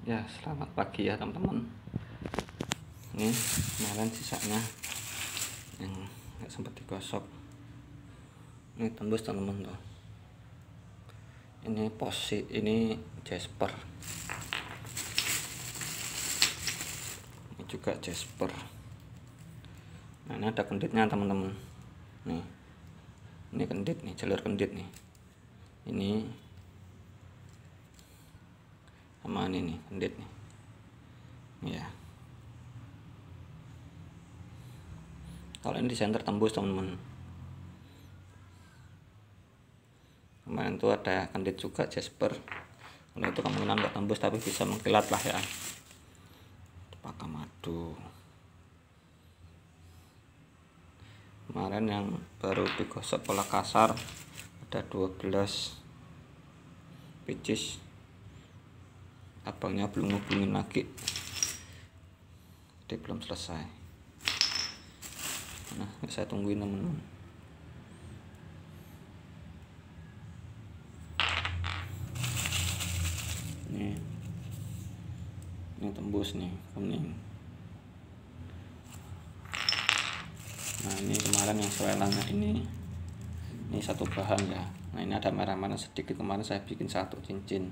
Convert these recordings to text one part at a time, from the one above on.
Ya, selamat pagi ya teman-teman. Ini kemarin sisanya yang nggak sempat digosok. Ini tembus teman-teman tuh. Ini ini Jasper. Ini juga Jasper. Nah, ini ada kenditnya teman-teman. Nih. Ini kendit nih, jalur kendit nih. Ini sama ini nih, kendit nih. Ya. Kalau ini di center tembus teman-teman. Kemarin tuh ada kendit juga Jasper. Kalau itu kemungkinan nggak tembus tapi bisa mengkilat lah ya. Pakai madu. Kemarin yang baru digosok pola kasar ada 12 pieces. Abangnya belum ngubungin lagi, dia belum selesai. Nah, saya tungguin teman-teman. Ini tembus nih, kuning. Nah, ini kemarin yang swelangnya ini satu bahan ya. Nah, ini ada merah-merah sedikit, kemarin saya bikin satu cincin.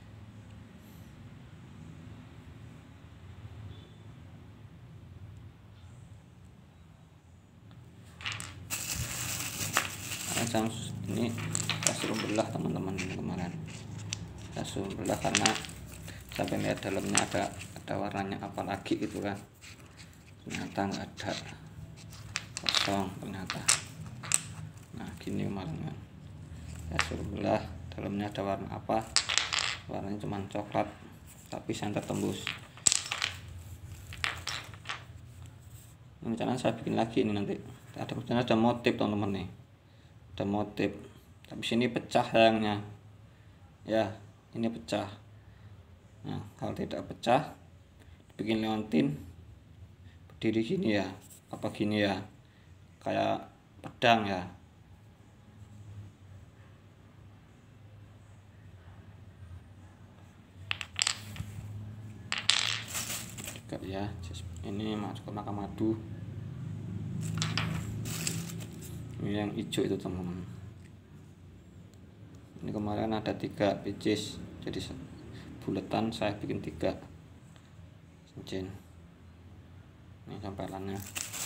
Ini saya suruh belah teman-teman kemarin. Saya suruh belah karena sampai lihat dalamnya ada warnanya apa lagi gitu kan. Ternyata nggak ada, kosong ternyata. Nah gini kemarin kan, saya suruh belah dalamnya ada warna apa, warnanya cuma coklat tapi center tembus. Ini rencana saya bikin lagi ini nanti. Ada motif teman-teman nih, ada motif tapi sini pecah sayangnya ya, ini pecah. Nah kalau tidak pecah bikin leontin berdiri gini ya, apa gini ya, kayak pedang ya. Juga ya, ini masuk ke madu. Ini yang hijau itu teman-teman. Ini kemarin ada 3 pieces, jadi buletan saya bikin 3 cincin. Ini campelannya.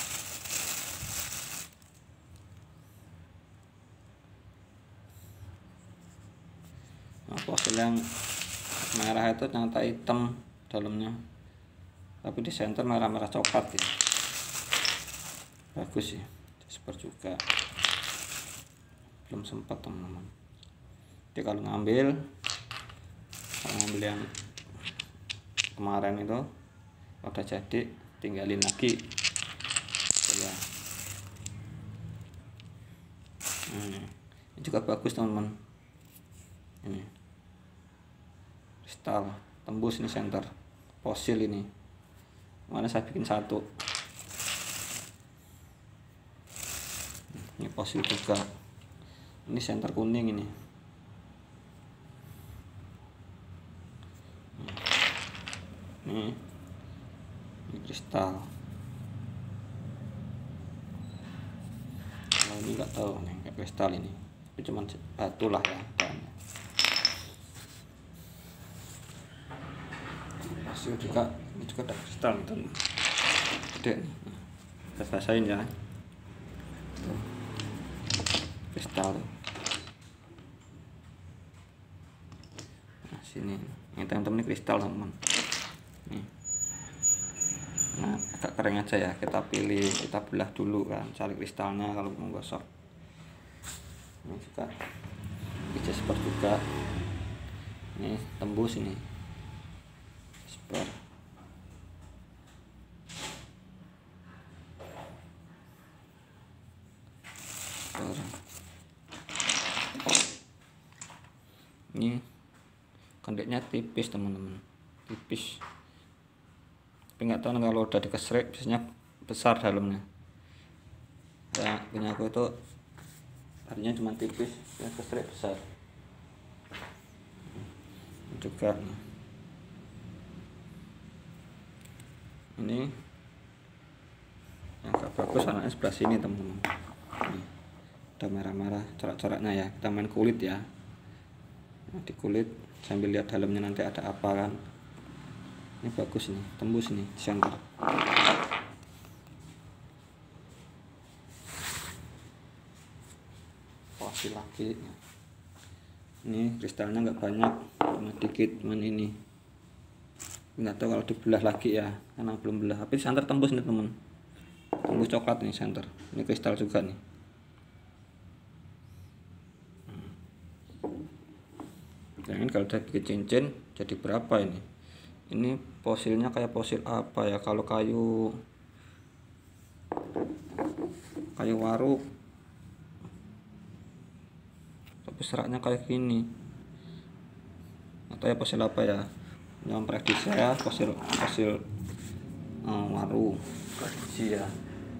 Nah, fosil yang merah itu ternyata hitam dalamnya, tapi di center merah-merah coklat ya. Bagus sih, Jasper juga. Belum sempat teman-teman. Jadi kalau ngambil yang kemarin itu udah jadi, tinggalin lagi ya. Ini juga bagus teman-teman. Ini kristal tembus, ini center fosil. Ini mana saya bikin satu. Ini fosil juga, ini center kuning ini. Ini kristal. Kalau ini nggak tahu nih, kayak kristal ini, tapi cuman batu lah ya. Masih juga, ini juga ada kristal itu gede. Kita basahin ya, kristal. Nah sini, ini teman-teman, ini kristal teman-teman. Nah agak kering aja ya, kita pilih, kita belah dulu kan, cari kristalnya kalau mau gosok. Ini juga Jasper juga, ini tembus ini Jasper. Ini kenditnya tipis teman-teman, tipis. Tapi nggak tahu kalau udah dikesrek biasanya besar dalamnya. Ya punya aku itu tadinya cuma tipis, yang kesrek besar. Juga Ini yang gak bagus anaknya sebelah sini teman-teman. Nih, ada merah-merah corak-coraknya ya. Kita main kulit ya. Nah, di kulit sambil lihat dalamnya nanti ada apa kan. Ini bagus nih, tembus nih center. Fosil lagi. Ini kristalnya nggak banyak, cuma dikit, cuman ini. Nggak tahu kalau dibelah lagi ya, karena belum belah. Tapi center tembus nih teman. Tembus coklat nih center. Ini kristal juga nih. Jangan kalau udah bikin cincin jadi berapa ini? Ini fosilnya kayak fosil apa ya? Kalau kayu waru, tapi seratnya kayak gini. Atau ya fosil apa ya? Yang prediksi saya fosil waru prediksi ya.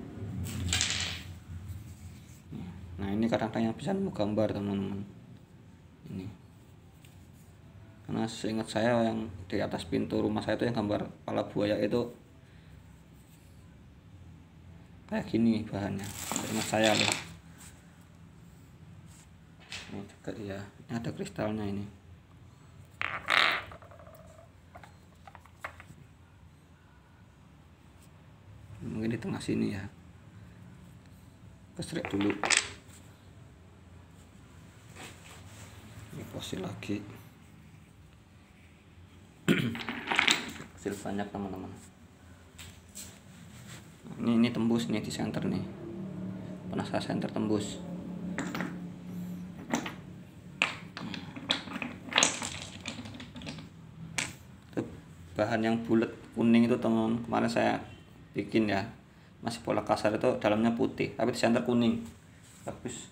Nah ini kadang-kadang yang bisa nemu gambar teman-teman. Ini karena seingat saya yang di atas pintu rumah saya itu yang gambar kepala buaya itu kayak gini bahannya, seingat saya loh. Ini juga ya, ini ada kristalnya ini. Mungkin di tengah sini ya, kesrek dulu. Ini fosil lagi. Fosil banyak teman-teman. Ini tembus nih di center nih, pernah saya center tembus. Itu bahan yang bulat kuning itu teman, kemarin saya bikin ya, masih pola kasar itu dalamnya putih tapi di center kuning, bagus.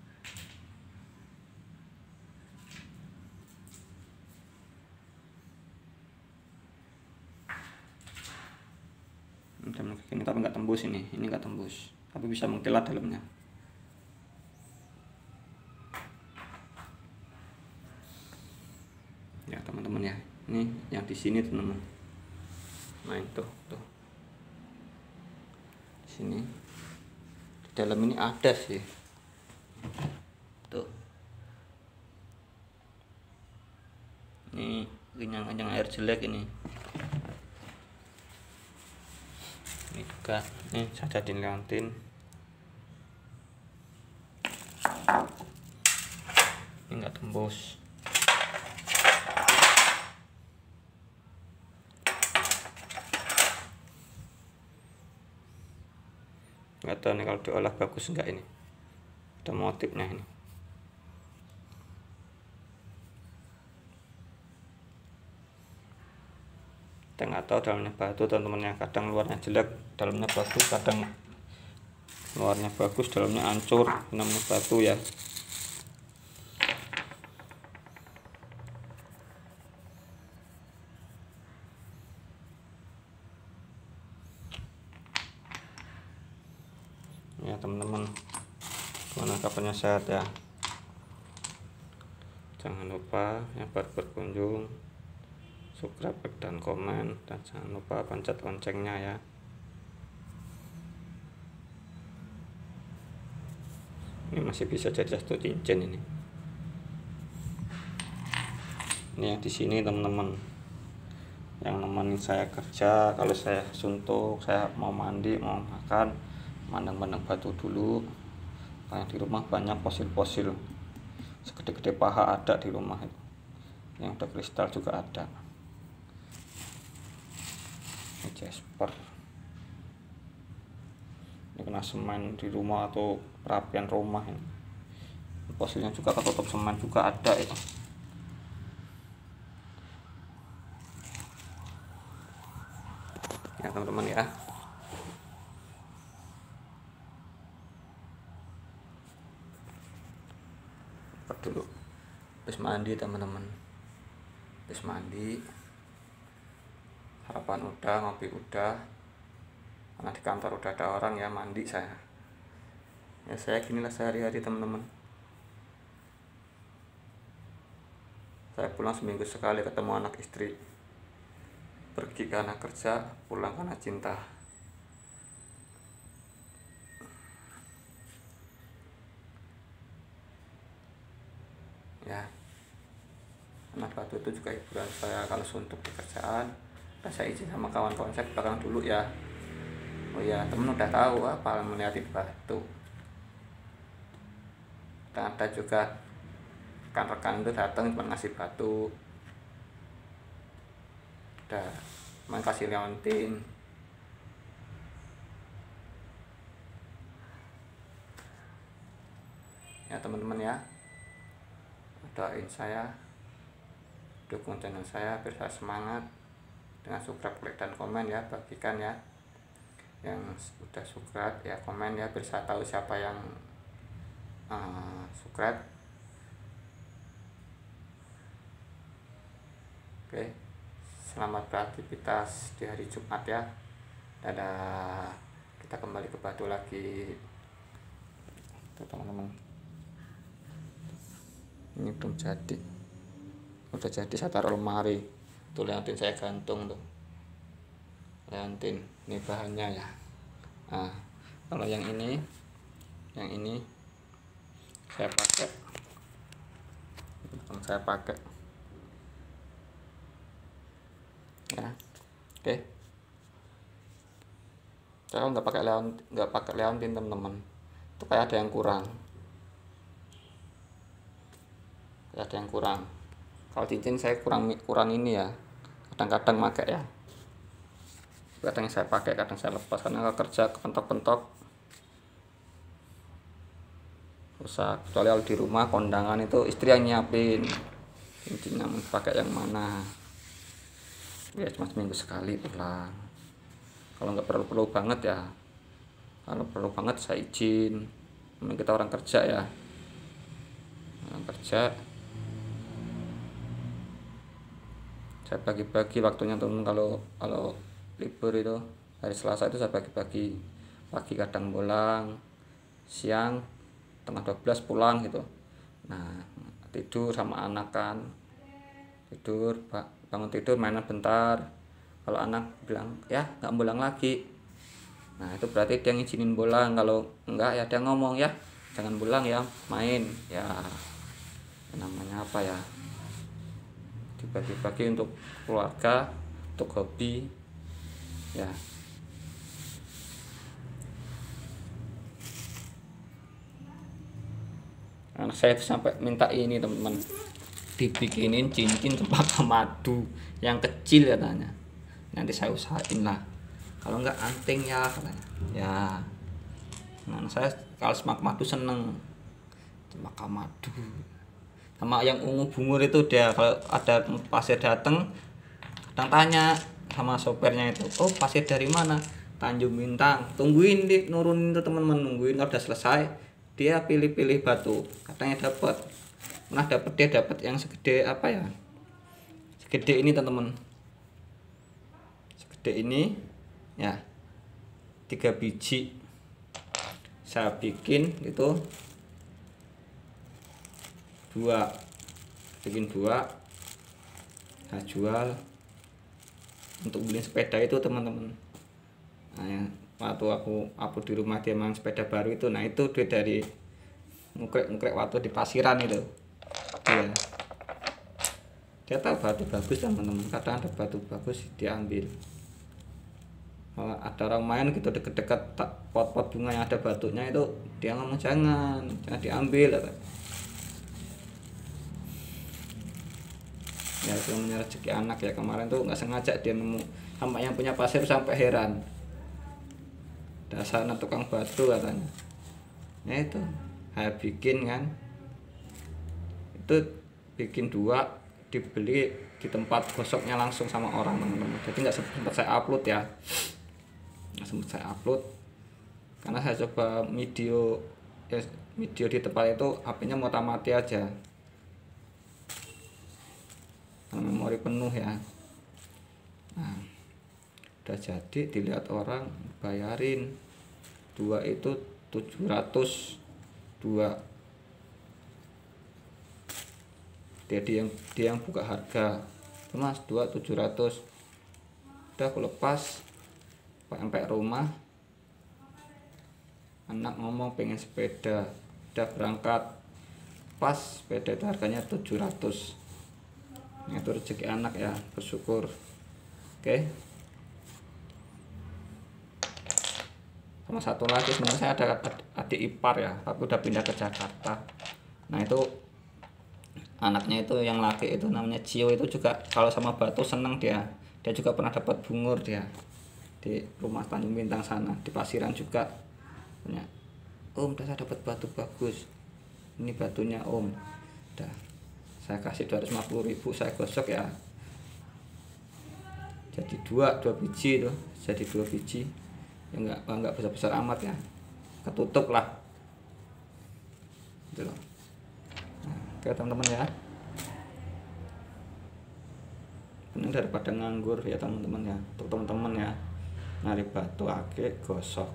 Ini tapi nggak tembus ini nggak tembus, tapi bisa mengkilat dalamnya. Ya teman-teman ya, ini yang di sini teman-teman. Nah itu tuh, di sini di dalam ini ada sih, tuh. Ini kenyang air jelek ini. Ini juga nih saya jadiin leontin. Ini nggak tembus. Nggak tahu nih kalau diolah bagus enggak ini. Ada motifnya ini. Kita nggak tahu dalamnya batu teman-teman ya, kadang luarnya jelek dalamnya bagus, kadang luarnya bagus dalamnya hancur, namanya batu ya. Ya teman-teman, gimana kabarnya, sehat ya? Jangan lupa ya berkunjung, subscribe dan komen, dan jangan lupa pencet loncengnya ya. Ini masih bisa jadi satu cincin ini. Ini yang di sini teman-teman, yang nemenin saya kerja kalau saya suntuk, saya mau mandi, mau makan, mandang-mandang batu dulu. Kayak di rumah banyak fosil-fosil segede-gede paha ada di rumah itu. Yang udah kristal juga ada. Ini jasper. Ini kena semen di rumah atau perapian rumah ini. Fosilnya juga ketutup semen juga ada itu. Ya teman-teman ya. Dulu habis mandi teman-teman, habis mandi, sarapan udah, ngopi udah, karena di kantor udah ada orang ya, mandi saya. Ya saya ginilah sehari-hari teman-teman. Saya pulang seminggu sekali ketemu anak istri, pergi karena kerja, pulang karena cinta. Ya, karena batu itu juga hiburan saya kalau suntuk di kerjaan. Saya izin sama kawan-kawan saya belakang dulu ya. Oh ya, temen udah tahu apa melihatin batu. Dan ada juga rekan-rekan itu datang cuma ngasih batu, udah main kasih leontin. Ya teman-teman ya, doain saya, dukung channel saya biar saya semangat dengan subscribe, like, dan komen ya. Bagikan ya yang udah subscribe ya, komen ya biar saya tahu siapa yang subscribe. Oke, selamat beraktivitas di hari Jumat ya. Dadah, kita kembali ke batu lagi tuh teman-teman. Ini belum jadi, udah jadi saya taruh lemari tuh, leontin saya gantung tuh, leontin ini bahannya ya. Nah kalau yang ini saya pakai ya. Oke, saya nggak pakai leontin teman-teman, itu kayak ada yang kurang. Kalau cincin saya kurang ini ya, kadang-kadang pakai ya, kadang saya pakai, kadang saya lepas karena kalau kerja kepentok-pentok rusak. Kecuali kalau di rumah kondangan itu istri yang nyiapin cincinnya mau pakai yang mana ya, cuma seminggu sekali pulang. Kalau nggak perlu banget ya, kalau perlu banget saya izin. Kita orang kerja ya, saya bagi-bagi waktunya teman. Kalau libur itu hari Selasa itu saya bagi-bagi, pagi kadang pulang, siang tengah 12 pulang gitu. Nah tidur sama anak kan, bangun tidur mainan bentar. Kalau anak bilang ya nggak pulang lagi, nah itu berarti dia ngizinin pulang. Kalau enggak ya dia ngomong ya jangan pulang ya, main ya. Namanya apa ya, dibagi-bagi untuk keluarga, untuk hobi ya. Anak saya itu sampai minta ini teman-teman, dibikinin cincin cempaka madu yang kecil katanya. Nanti saya usahain lah, kalau enggak anting ya katanya ya. Nah saya kalau cempaka madu seneng, cempaka madu sama yang ungu bungur itu. Dia kalau ada pasir datang kadang tanya sama sopirnya itu, oh pasir dari mana? Tanjung Bintang. Tungguin di nurunin itu teman-teman, nungguin. Kalau udah selesai dia pilih-pilih batu, katanya dapat. Nah dia dapat yang segede apa ya, segede ini teman-teman, segede ini ya, 3 biji. Saya bikin itu bikin dua, saya jual untuk beli sepeda itu teman-teman. Nah yang waktu aku di rumah dia main sepeda baru itu, nah itu duit dari ngukrek waktu di pasiran itu dia tahu batu bagus teman-teman. Kadang ada batu bagus diambil. Kalau ada orang main gitu deket-deket pot-pot bunga yang ada batunya itu, dia ngomong jangan diambil atau. Ya itu namanya rezeki anak ya. Kemarin tuh nggak sengaja dia nemu, sampai yang punya pasir sampai heran, dasar tukang batu katanya. Nah itu saya bikin kan, itu bikin 2, dibeli di tempat gosoknya langsung sama orang teman-teman. Jadi nggak sempat saya upload ya, karena saya coba video di tempat itu, HP-nya mati aja, memori penuh ya. Nah udah jadi, dilihat orang, bayarin 2 itu 700 2. Dia yang buka harga, Mas 2 700. Udah aku lepas sampai rumah, anak ngomong pengen sepeda, udah berangkat. Pas sepeda itu harganya 700. Itu rezeki anak ya, bersyukur. Oke. Sama satu lagi, sebenarnya saya ada adik ipar ya, tapi udah pindah ke Jakarta. Nah itu anaknya itu yang laki itu namanya Cio, itu juga kalau sama batu seneng dia juga pernah dapat bungur dia di rumah Tanjung Bintang sana, di Pasiran juga punya. Om, udah saya dapat batu bagus, ini batunya Om. Udah saya kasih 250.000, saya gosok ya, jadi dua biji tuh, jadi 2 biji ya, enggak besar-besar amat ya, ketutup lah gitu loh. Nah, oke teman-teman ya, ini daripada nganggur ya teman-teman ya, untuk teman-teman ya nyari batu ake gosok,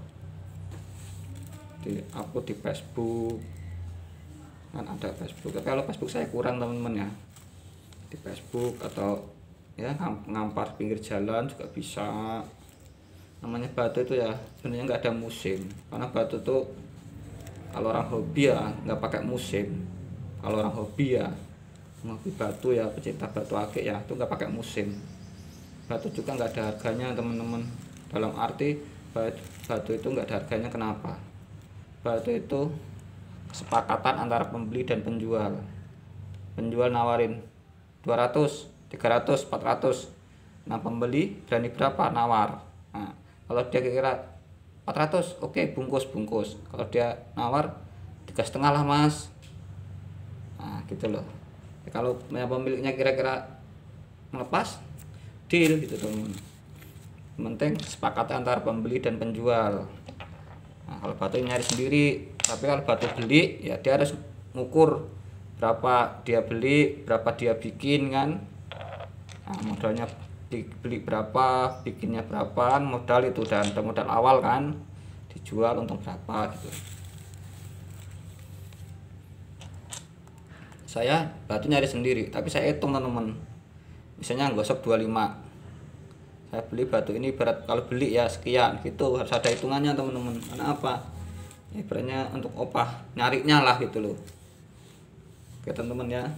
di upload di Facebook kan, ada Facebook. Tapi kalau Facebook saya kurang teman-teman ya, di Facebook atau ya ngampar pinggir jalan juga bisa. Namanya batu itu ya sebenarnya nggak ada musim, karena batu tuh kalau orang hobi ya nggak pakai musim. Kalau orang hobi ya ngopi batu ya, pecinta batu akik ya, itu nggak pakai musim. Batu juga nggak ada harganya teman-teman, dalam arti batu itu nggak ada harganya. Kenapa? Batu itu kesepakatan antara pembeli dan penjual. Penjual nawarin 200, 300, 400. Nah pembeli berani berapa nawar. Nah, kalau dia kira 400, oke, bungkus. Kalau dia nawar 3,5 lah mas, nah gitu loh. Kalau pemiliknya kira-kira melepas, deal gitu teman. Penting sepakat antara pembeli dan penjual. Nah, kalau batu nyari sendiri, tapi kalau batu beli ya dia harus ngukur berapa dia beli, berapa dia bikin kan. Nah, modalnya beli berapa, bikinnya berapa, modal itu dan modal awal kan, dijual untung berapa gitu. Saya batu nyari sendiri, tapi saya hitung teman-teman. Misalnya gosok 25, saya beli batu ini berat, kalau beli ya sekian gitu, harus ada hitungannya teman-teman. Karena apa? Ya, ibaratnya untuk opah nyarinya lah gitu loh. Oke teman-teman ya,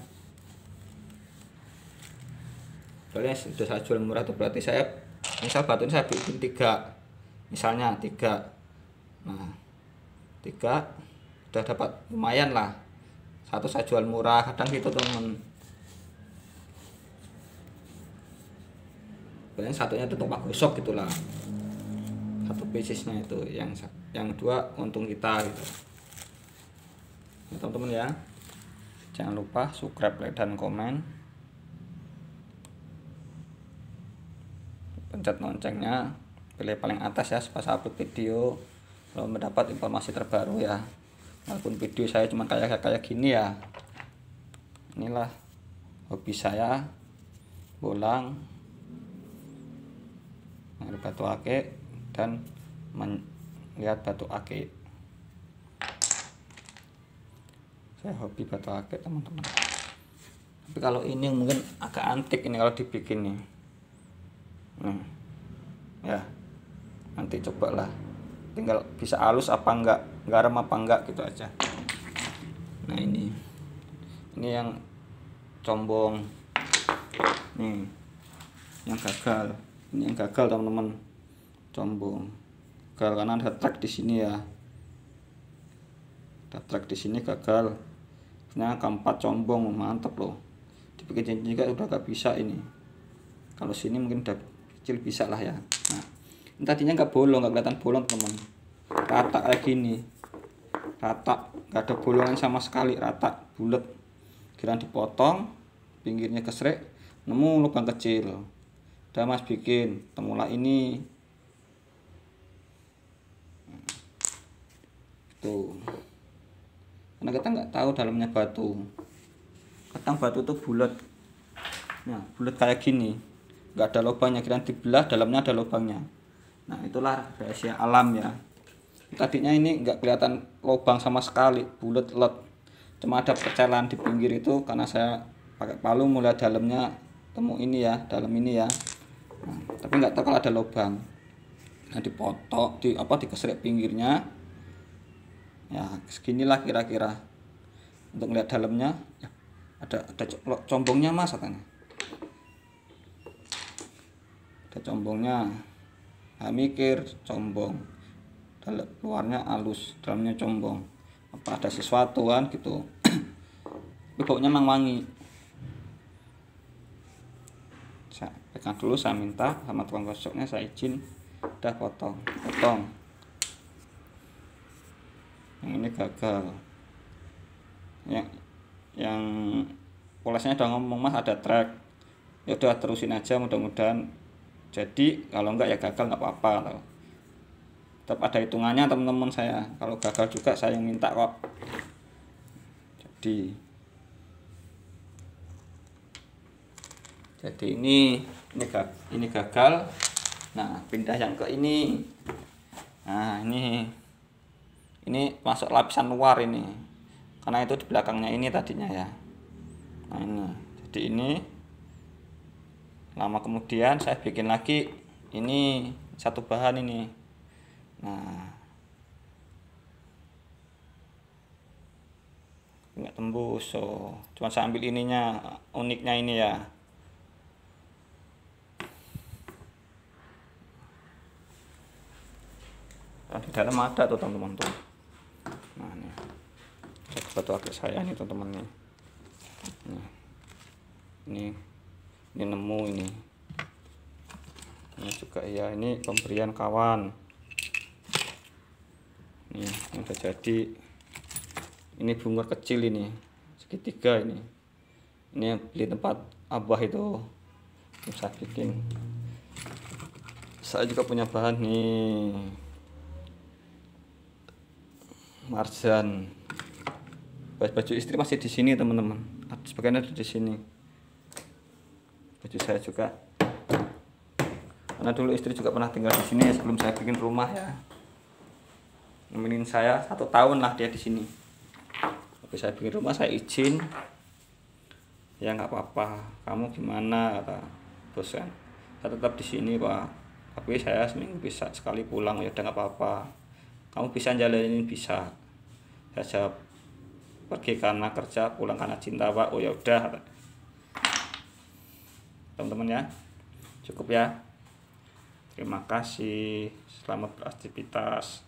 soalnya sudah saya jual murah tuh berarti saya misal batu ini saya bikin 3, misalnya 3. Nah 3 udah dapat lumayan lah, 1 saya jual murah, kadang gitu teman. Paling satunya itu tempat gosok gitulah, 1 bisnisnya itu, yang 2 untung kita gitu ya, teman-teman ya. Jangan lupa subscribe, like, dan komen, pencet loncengnya, pilih paling atas ya pas upload video, kalau mendapat informasi terbaru ya. Walaupun video saya cuma kayak gini ya, inilah hobi saya, bolang, nyari batu akik dan melihat batu akik. Saya hobi batu akik teman-teman. Tapi kalau ini mungkin agak antik ini kalau dibikin nih. Ya nanti cobalah, tinggal bisa halus apa enggak, garam apa enggak gitu aja. Nah ini yang combong nih, yang gagal. Ini yang gagal teman-teman, combong gagal karena ada truk di sini ya, ada truk di sini gagal. Nah keempat combong, mantep loh, dibikin cincin juga udah gak bisa ini. Kalau sini mungkin udah kecil bisa lah ya. Nah ini tadinya nggak bolong, nggak kelihatan bolong teman, rata kayak gini, rata, nggak ada bolongan sama sekali, rata bulat. Kira dipotong, pinggirnya kesrek, nemu lubang kecil. Udah mas bikin, temulah ini tuh, karena kita nggak tahu dalamnya batu. Kadang batu tuh bulat, nah bulat kayak gini, nggak ada lubangnya, kira dibelah dalamnya ada lubangnya. Nah itulah rahasia alam ya. Tadinya ini nggak kelihatan lubang sama sekali, bulat let, cuma ada percelan di pinggir itu. Karena saya pakai palu mulai dalamnya temu ini ya, dalam ini ya. Nah, tapi nggak tahu kalau ada lubang. Nah, dipotong, dikesrek pinggirnya. Ya, seginilah kira-kira. Untuk melihat dalamnya, ya, ada combongnya Mas katanya. Ada combongnya. Nah, mikir combong. Luarnya halus, dalamnya combong. Apa ada sesuatu kan gitu. Tapi baunya memang wangi. Saya pegang dulu, saya minta sama tukang gosoknya, saya izin, udah potong. Yang ini gagal. Yang polesnya udah ngomong, Mas ada track. Ya udah terusin aja, mudah-mudahan jadi. Kalau enggak ya gagal, nggak apa-apa. Tetap ada hitungannya teman-teman saya. Kalau gagal juga saya yang minta kok. Jadi ini gagal. Nah, pindah yang ke ini. Nah, ini masuk lapisan luar ini. Karena itu di belakangnya ini tadinya ya. Nah, ini. Jadi ini lama kemudian saya bikin lagi ini satu bahan ini. Nah, nggak tembus. So, cuma saya ambil ininya, uniknya ini ya. Nah, di dalam ada tuh teman-teman tuh. Nah, ini batu akik saya nih teman-teman nih. Ini nemu ini juga ya, ini pemberian kawan. Ini udah jadi. Ini bunga kecil ini segitiga ini beli tempat abah itu bisa bikin. Saya juga punya bahan nih, marjan. Baju istri masih di sini teman-teman, sebagian ada di sini. Baju saya juga, karena dulu istri juga pernah tinggal di sini sebelum saya bikin rumah ya. Nemenin saya 1 tahun lah dia di sini. Tapi saya bikin rumah saya izin. Ya nggak apa-apa, kamu gimana kata bos kan. Saya tetap di sini Pak. Tapi saya seminggu bisa sekali pulang, ya udah nggak apa-apa. Kamu bisa jalanin, bisa. Saya jawab, pergi karena kerja, pulang karena cinta Pak. Oh ya udah, teman-teman ya, cukup ya. Terima kasih, selamat beraktivitas.